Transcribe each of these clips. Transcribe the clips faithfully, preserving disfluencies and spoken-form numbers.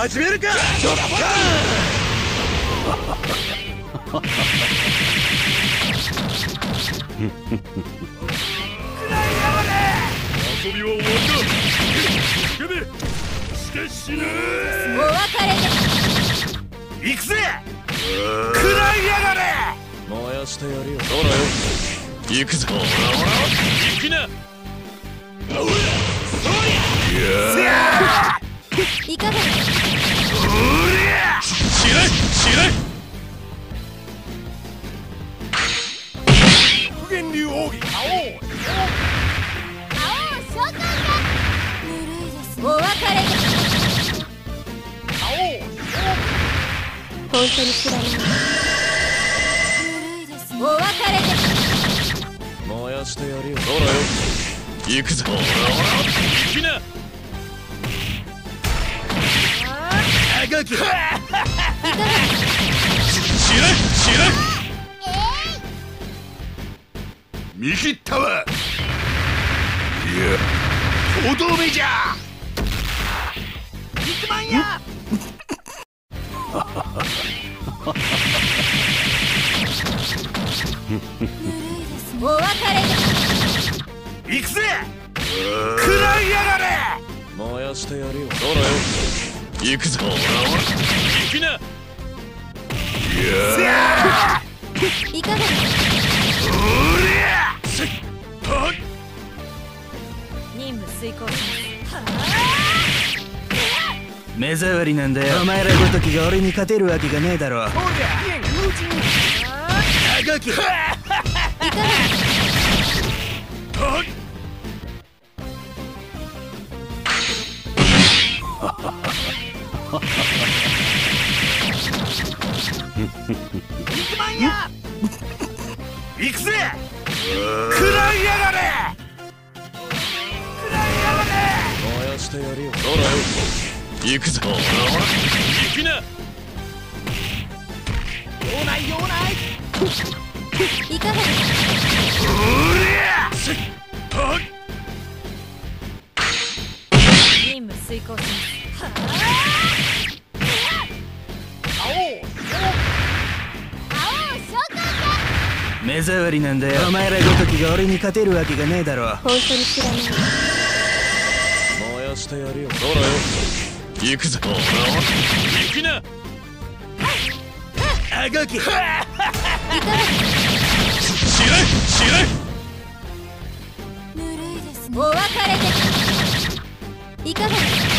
始めるか。遊びは終わりだ。けべして死ぬ。 お別れで行くぜ。食らいやがれ。 燃やしてやるよ。ほらよ、行くぞ。ほらほら行きな。 いかがですか。 知れ知れ。 無限流奥義。 召喚だ。ぬるいですね。お別れで本当に知らない。ぬるいですね。お別れで燃やしてやるよ。ほらよ、行くぞ。ほらほら行きな。 あがき。 知れ知れ。 見切ったわ。いや、とどめじゃ。肉まんや。 お別れで行くぜ。食らいやがれ。 燃やしてやるよ。ほらよ、行くぞ。ほらほら行きな。 いかがですか。任務遂行します。 目障りなんだよ。お前らごときが俺に勝てるわけがねえだろ。 あがき。 いかがですか。 肉まんや。行くぜ。食らいやがれ。食らいやがれ。 燃やしてやるよ。ほらよ、行くぞ。ほらほら行きな。 用ない用ない。 いかがですか。任務遂行します。 目障りなんだよ。お前らごときが俺に勝てるわけがねえだろ。 本当に知らない。 燃やしてやるよ。ほらよ、行くぞ。ほらほら行きな。 あがき。 いかがですか。 知れ知れ。 ぬるいですね。お別れでいかがですか。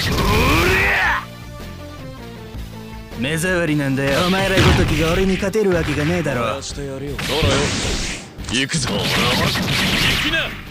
目障りなんだよ。お前らごときが俺に勝てるわけがねえだろ。 燃やしてやるよ。ほらよ、行くぞ。ほらほら行きな。